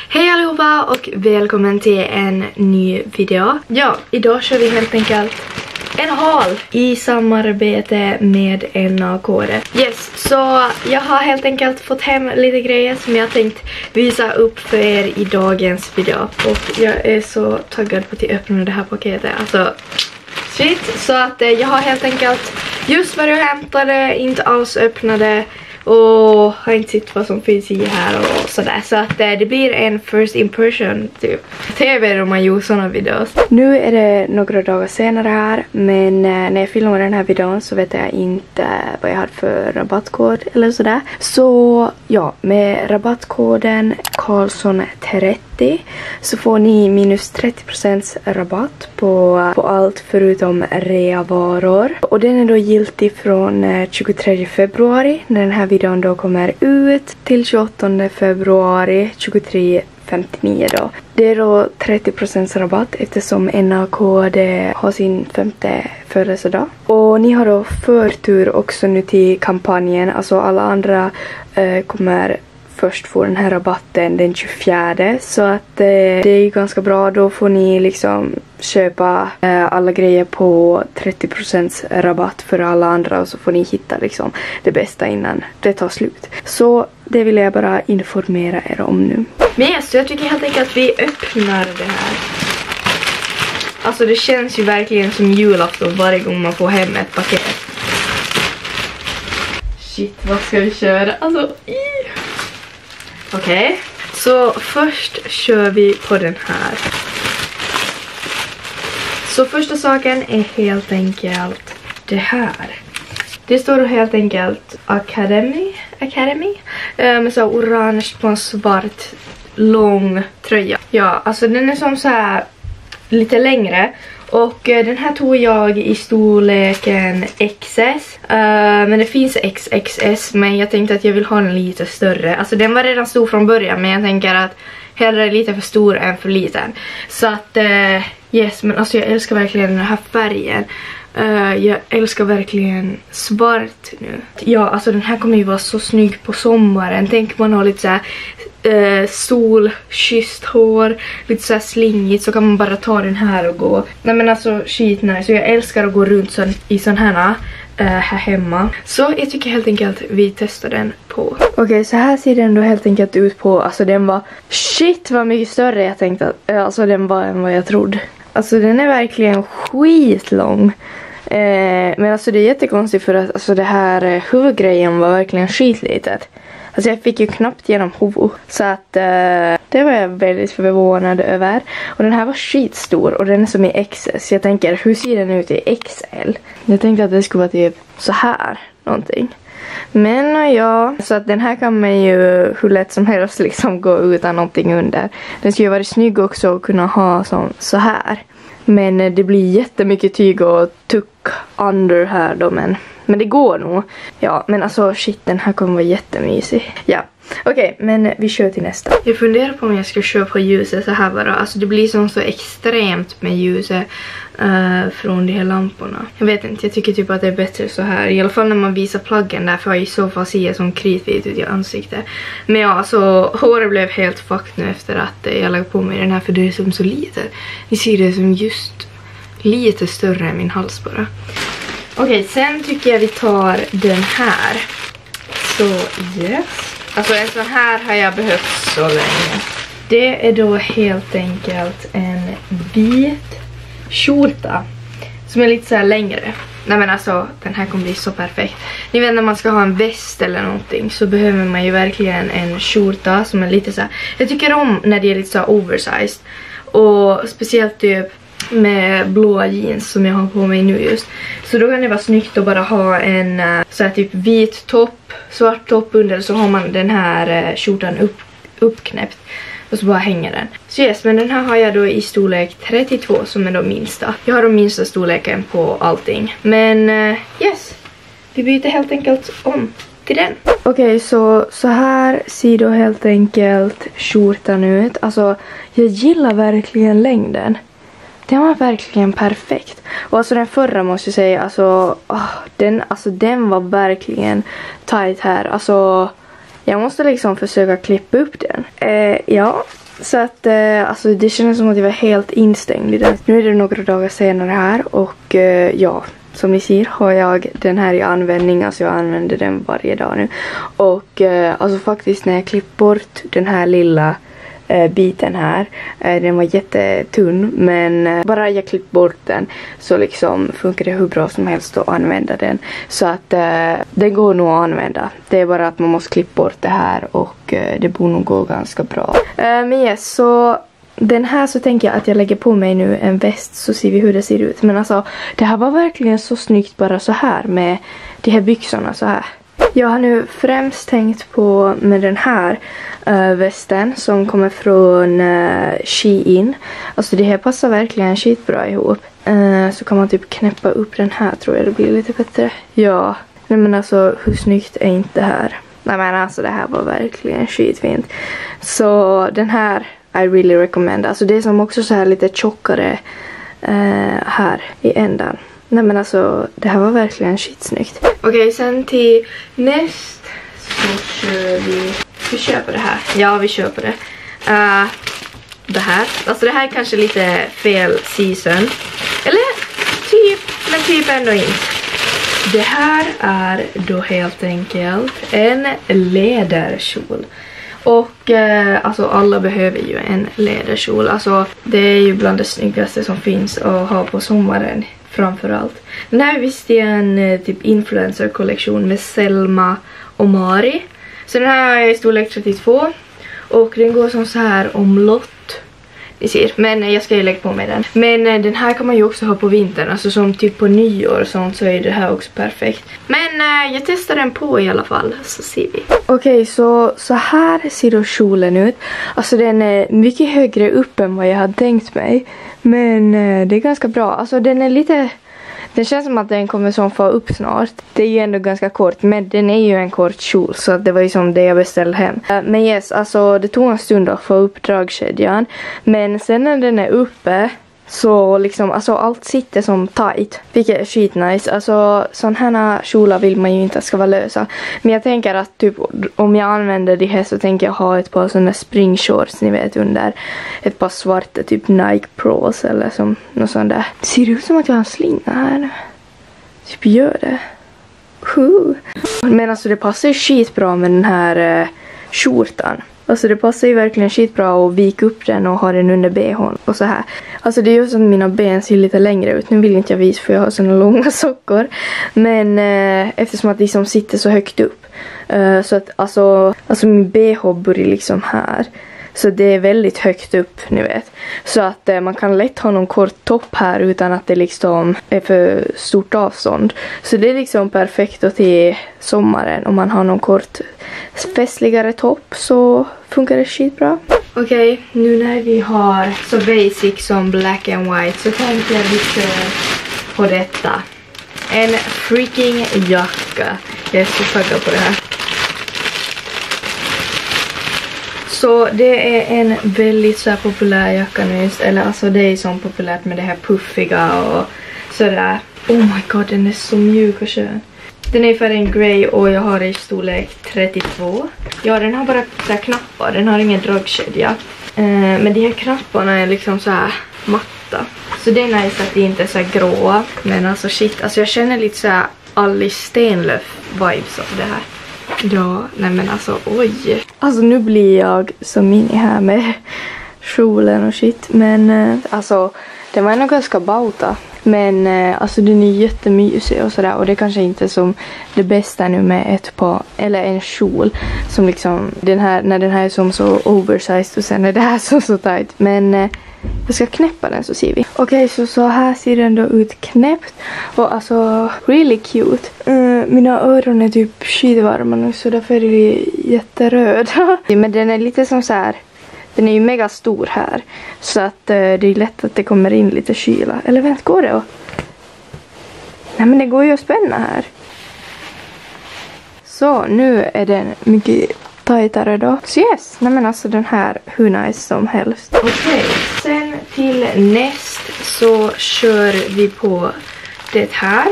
Hej allihopa och välkommen till en ny video. Ja, idag kör vi helt enkelt en haul i samarbete med NAKD. Yes, så jag har helt enkelt fått hem lite grejer som jag tänkt visa upp för er i dagens video. Och jag är så taggad på att öppna det här paketet. Alltså, shit. Så att jag har helt enkelt just vad jag hämtade, inte alls öppnade. Och har inte sett vad som finns i här och sådär. Så att det blir en first impression typ. TV om man gör såna videos. Nu är det några dagar senare här. Men när jag filmar den här videon så vet jag inte vad jag har för rabattkod eller sådär. Så ja, med rabattkoden Karlsson30 så får ni minus 30% rabatt på allt förutom reavaror. Och den är då giltig från 23 februari när den här videon då kommer ut till 28 februari 23:59 då. Det är då 30% rabatt eftersom NAKD har sin 5:e födelsedag. Och ni har då förtur också nu till kampanjen. Alltså alla andra kommer först få den här rabatten den 24. Så att det är ju ganska bra. Då får ni liksom köpa alla grejer på 30% rabatt för alla andra. Och så får ni hitta liksom det bästa innan det tar slut. Så det vill jag bara informera er om nu. Men så jag tycker helt enkelt att vi öppnar det här. Alltså det känns ju verkligen som julafton varje gång man får hem ett paket. Shit, vad ska vi köra? Alltså, Okej, så först kör vi på den här. Så första saken är helt enkelt det här. Det står då helt enkelt Academy med så orange på en svart lång tröja. Ja, alltså den är som så här lite längre. Och den här tog jag i storleken XS. Men det finns XXS. Men jag tänkte att jag vill ha den lite större. Alltså den var redan stor från början. Men jag tänker att hellre lite för stor än för liten. Så att yes, men alltså jag älskar verkligen den här färgen. Jag älskar verkligen svart nu. Ja, alltså den här kommer ju vara så snygg på sommaren. Tänk man har lite så här solkysst hår, lite så här slingigt, så kan man bara ta den här och gå. Nej men alltså shit nice. Så jag älskar att gå runt i sån här här hemma. Så jag tycker helt enkelt vi testar den på. Okej, så här ser den då helt enkelt ut på. Alltså den var shit vad mycket större jag tänkte att, alltså den var än vad jag trodde. Alltså den är verkligen skitlång. Men alltså det är jättekonstigt för att alltså det här huvudgrejen var verkligen skitlitet. Alltså jag fick ju knappt genom huvud. Så att det var jag väldigt förvånad över. Och den här var skitstor och den är som i XS. Jag tänker, hur ser den ut i XL? Jag tänkte att det skulle vara typ så här någonting. Men ja, så att den här kan man ju hur lätt som helst liksom gå utan någonting under. Den skulle ju vara snygg också att kunna ha som så här. Men det blir jättemycket tyg och tuck under här då, men det går nog. Ja, men alltså shit, den här kommer vara jättemysig. Ja, okej, men vi kör till nästa. Jag funderar på om jag ska köra på ljuset så här bara. Alltså det blir som så extremt med ljuset från de här lamporna. Jag vet inte, jag tycker typ att det är bättre så här. I alla fall när man visar plaggen där, för jag i så fall ser som kritvit ut i ansiktet. Men ja, så håret blev helt fucked nu efter att jag lagt på mig den här, för det är som så lite. Ni ser det som just lite större än min hals bara. Okej, sen tycker jag vi tar den här. Så yes. Alltså en sån här har jag behövt så länge. Det är då helt enkelt en vit skjorta som är lite så här längre. Nej men alltså, den här kommer bli så perfekt. Ni vet när man ska ha en väst eller någonting så behöver man ju verkligen en skjorta som är lite så här. Jag tycker om när det är lite så här oversized. Och speciellt typ med blåa jeans som jag har på mig nu just. Så då kan det vara snyggt att bara ha en så här typ vit topp, svart topp under, så har man den här skjortan uppknäppt och så bara hänger den. Så yes, men den här har jag då i storlek 32 som är då minsta. Jag har då minsta storleken på allting. Men yes, vi byter helt enkelt om till den. Okej, så här ser då helt enkelt skjortan ut. Alltså jag gillar verkligen längden. Den var verkligen perfekt. Och alltså den förra måste jag säga, den var verkligen tight här. Alltså jag måste liksom försöka klippa upp den. Ja, Så att alltså det känns som att jag var helt instängd i den. Nu är det några dagar senare här och ja, som ni ser har jag den här i användning. Alltså jag använder den varje dag nu. Och alltså faktiskt när jag klippt bort den här lilla biten här. Den var jättetunn, men bara jag klippt bort den så liksom funkar det hur bra som helst att använda den. Så att den går nog att använda. Det är bara att man måste klippa bort det här och det borde nog gå ganska bra. Men yes, så den här så tänker jag att jag lägger på mig nu en väst så ser vi hur det ser ut. Men alltså det här var verkligen så snyggt bara så här med de här byxorna så här. Jag har nu främst tänkt på med den här västen som kommer från Shein. Alltså det här passar verkligen skitbra ihop. Så kan man typ knäppa upp den här, tror jag det blir lite bättre. Ja, nej men alltså hur snyggt är inte det här? Nej men alltså det här var verkligen skitfint. Så den här I really recommend. Alltså det är som också så här lite tjockare här i ändan. Nej men alltså det här var verkligen skitsnyggt. Okej, sen till näst så kör vi köper det här. Ja, vi köper det. Det här. Alltså det här är kanske lite fel season. Eller typ, men typ ändå inte. Det här är då helt enkelt en läderkjol. Och alltså alla behöver ju en läderkjol. Alltså det är ju bland det snyggaste som finns att ha på sommaren framförallt. Den här visst är en typ influencer-kollektion med Selma och Mari. Så den här är i storlek 32 och den går som så här omlott. Ni ser, men jag ska ju lägga på mig den. Men den här kan man ju också ha på vintern, alltså som typ på nyår och sånt, så är det här också perfekt. Men jag testar den på i alla fall, så ser vi. Okej, så här ser då kjolen ut. Alltså den är mycket högre upp än vad jag hade tänkt mig. Men det är ganska bra. Alltså den är lite... Det känns som att den kommer som få upp snart. Det är ju ändå ganska kort, men den är ju en kort kjol, så det var ju som det jag beställde hem. Men yes, alltså det tog en stund att få upp dragkedjan. Men sen när den är uppe så liksom, alltså allt sitter som tight. Vilket är skitnice. Alltså sån här kjolar vill man ju inte ska vara lösa. Men jag tänker att typ om jag använder det här så tänker jag ha ett par sådana springshorts, ni vet, under ett par svarta typ Nike Pros eller som något sånt där. Det ser ut som att jag har en slinga här nu. Typ gör det. Men alltså det passar ju skitbra med den här skjortan. Alltså det passar ju verkligen skitbra att vika upp den och ha den under bhn och så här. Alltså det gör så att mina ben ser lite längre ut. Nu vill inte jag visa för jag har såna långa sockor. Men eftersom att de som sitter så högt upp. Så att alltså min bh börjar liksom här. Så det är väldigt högt upp, ni vet. Så att man kan lätt ha någon kort topp här utan att det liksom är för stort avstånd. Så det är liksom perfekt att till sommaren. Om man har någon kort festligare topp så funkar det skitbra. Okej, nu när vi har så basic som black and white så tänkte jag lite på detta. En freaking jacka. Jag är så taggad på det här. Så det är en väldigt så här populär jacka nu. Eller alltså det är så populärt med det här puffiga och sådär. Oh my god, den är så mjuk och skön. Den är för en grey och jag har i storlek 32. Ja, den har bara så här knappar. Den har ingen dragkedja. Men de här knapparna är liksom så här matta. Så det är nice att de inte är så här gråa. Men alltså shit, alltså jag känner lite så här Alice Stenlöf-vibes av det här. Ja, nej men alltså oj. Alltså nu blir jag så mini här med kjolen och shit. Men alltså det var nog ganska bauta. Men alltså den är jättemysig och sådär. Och det kanske inte är som det bästa nu med ett par eller en kjol. Som liksom den här, när den här är som så oversized och sen är det här så tight. Men jag ska knäppa den så ser vi. Okej, så här ser den då ut knäppt. Och alltså really cute. Mina öron är typ skitvarma nu så därför är det jätteröda. Men den är lite som så här. Den är ju mega stor här. Så att det är lätt att det kommer in lite kyla. Eller vänta, går det? Nej men det går ju att spänna här. Så nu är den mycket tajtare då. Så yes, nej men alltså den här hur nice som helst. Okej, sen till näst så kör vi på det här.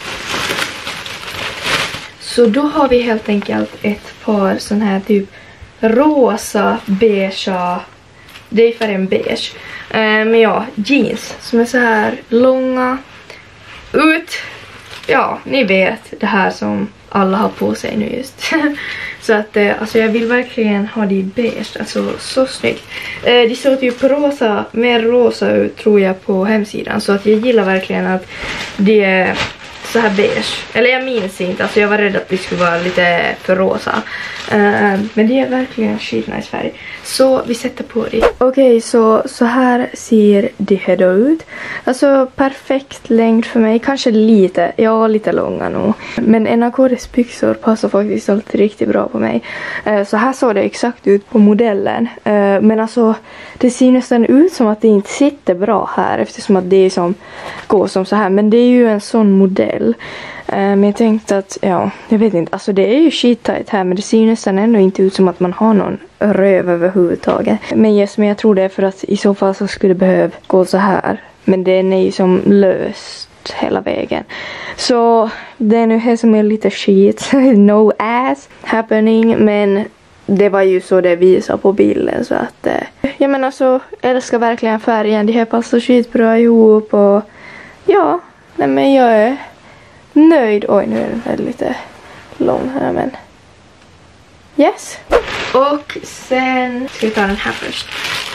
Så då har vi helt enkelt ett par sån här typ rosa, beigea. Det är färgen beige. Men ja, jeans som är så här långa ut. Ja, ni vet det här som alla har på sig nu just. Så att alltså jag vill verkligen ha det i beige. Alltså så snyggt. Det såg typ rosa, mer rosa ut tror jag på hemsidan. Så att jag gillar verkligen att det är så här beige. Eller jag minns inte. Alltså jag var rädd att det skulle vara lite för rosa. Men det är verkligen skitnice färg. Så vi sätter på det. Okej, så här ser det här då ut. Alltså perfekt längd för mig. Kanske lite, ja lite långa nog. Men NAK:s byxor passar faktiskt alltid riktigt bra på mig. Så här såg det exakt ut på modellen. Men alltså det ser nästan ut som att det inte sitter bra här. Eftersom att det är som, går som så här. Men det är ju en sån modell. Men jag tänkte att, ja, jag vet inte. Alltså det är ju shit-tight här. Men det ser ju nästan ändå inte ut som att man har någon röv överhuvudtaget. Men yes, men jag tror det är för att i så fall så skulle det behöva gå så här. Men den är ju som löst hela vägen. Så det är nu här som är lite shit. No ass happening. Men det var ju så det visade på bilden. Så att, jag menar så, älskar verkligen färgen. Det här passar skitbra ihop. Och ja, nej men jag är nöjd. Oj, nu är den här lite lång här, men yes. Och sen ska vi ta den här först.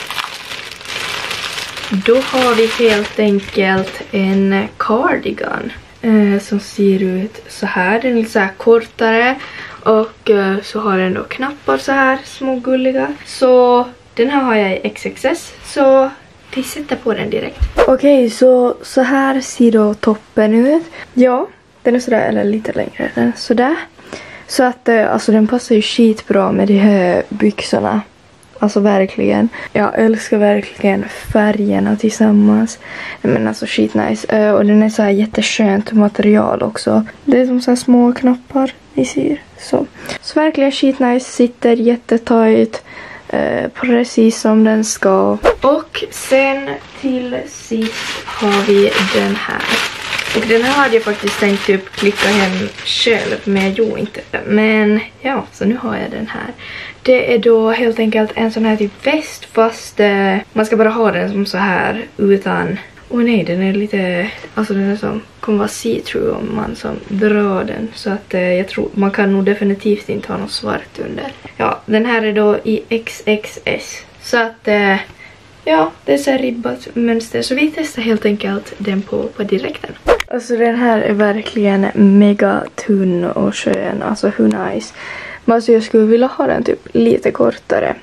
Då har vi helt enkelt en cardigan som ser ut så här. Den är lite så här kortare och så har den då knappar så här små gulliga. Så den här har jag i XXS, så vi sätter på den direkt. Okej, så här ser då toppen ut. Ja, den är sådär, eller lite längre, den är sådär. Så att alltså den passar ju skitbra med de här byxorna. Alltså verkligen. Jag älskar verkligen färgerna tillsammans. Men alltså skitnice. Och den är så här jätteskönt material också. Det är som så här små knappar ni ser. Så verkligen skitnice. Sitter jättetajt. Precis som den ska. Och sen till sist har vi den här. Och den här hade jag faktiskt tänkt typ klicka hem själv, men jag gjorde inte det. Men ja, så nu har jag den här. Det är då helt enkelt en sån här typ väst, fast man ska bara ha den som så här utan... Åh nej, den är lite... Alltså den är som kommer vara see-through om man som drar den. Så att jag tror man kan nog definitivt inte ha något svart under. Ja, den här är då i XXS. Så att... ja, det är så här ribbat mönster. Så vi testar helt enkelt den på direkten. Alltså den här är verkligen mega tunn och skön. Alltså hur nice. Men alltså jag skulle vilja ha den typ lite kortare.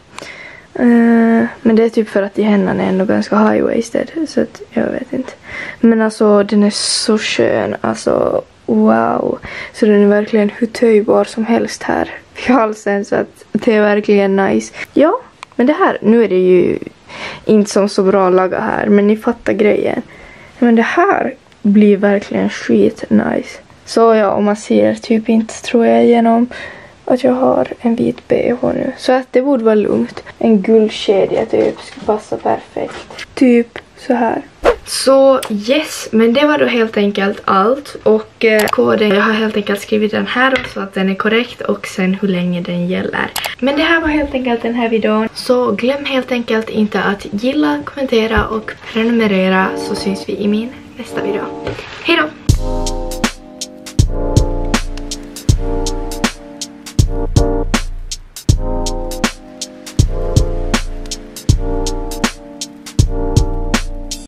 Men det är typ för att i händerna är ändå ganska high-waisted. Så att jag vet inte. Men alltså den är så skön. Alltså wow. Så den är verkligen hur töjbar som helst här vid halsen. Så att det är verkligen nice. Ja, men det här, nu är det ju inte som så bra laga här, men ni fattar grejen. Men det här blir verkligen skit nice. Så ja, om man ser typ inte tror jag genom att jag har en vit bh nu. Så att det borde vara lugnt. En guldkedja typ skulle passa perfekt. Typ så här. Så yes, men det var då helt enkelt allt. Och koden, jag har helt enkelt skrivit den här så att den är korrekt och sen hur länge den gäller. Men det här var helt enkelt den här videon. Så glöm helt enkelt inte att gilla, kommentera och prenumerera, så syns vi i min nästa video. Hej då!